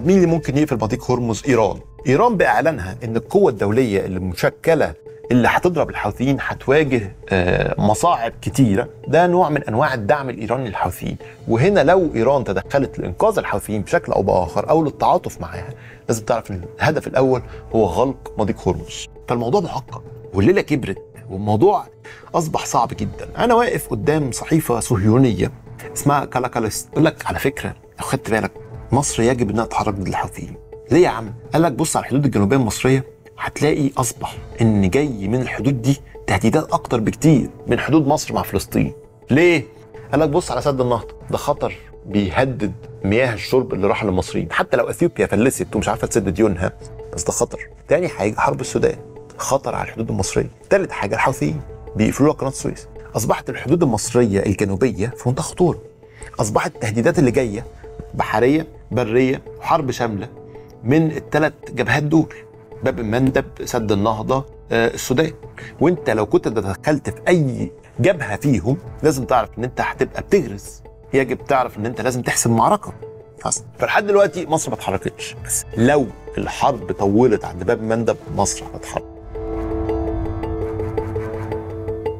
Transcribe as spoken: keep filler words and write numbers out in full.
مين اللي ممكن يقفل مضيق هرمز؟ ايران. ايران باعلانها ان القوه الدوليه اللي مشكله اللي هتضرب الحوثيين هتواجه مصاعب كتيره، ده نوع من انواع الدعم الايراني للحوثيين. وهنا لو ايران تدخلت لانقاذ الحوثيين بشكل او باخر او للتعاطف معاها، لازم تعرف ان الهدف الاول هو غلق مضيق هرمز. فالموضوع معقد والليله كبرت والموضوع اصبح صعب جدا. انا واقف قدام صحيفه صهيونيه اسمها كالاكاليست، يقول لك على فكره لو خدت بالك مصر يجب انها تتحرك ضد الحوثيين. ليه يا عم؟ قال لك بص على الحدود الجنوبيه المصريه، هتلاقي اصبح ان جاي من الحدود دي تهديدات اكتر بكتير من حدود مصر مع فلسطين. ليه؟ قال لك بص على سد النهضه، ده خطر بيهدد مياه الشرب اللي راح للمصريين، حتى لو اثيوبيا فلست ومش عارفه تسد ديونها، بس ده خطر. تاني حاجه حرب السودان، خطر على الحدود المصريه. تالت حاجه الحوثيين بيقفلوا لك قناه السويس. اصبحت الحدود المصريه الجنوبيه في منتهى خطوره. اصبحت التهديدات اللي جايه بحريه بريه وحرب شامله من الثلاث جبهات دول، باب المندب، سد النهضه، آه السودان. وانت لو كنت تدخلت في اي جبهه فيهم لازم تعرف ان انت هتبقى بتغرز. يجب تعرف ان انت لازم تحسم معركه. فلحد دلوقتي مصر ما اتحركتش، بس لو الحرب طولت عند باب المندب مصر هتتحرك.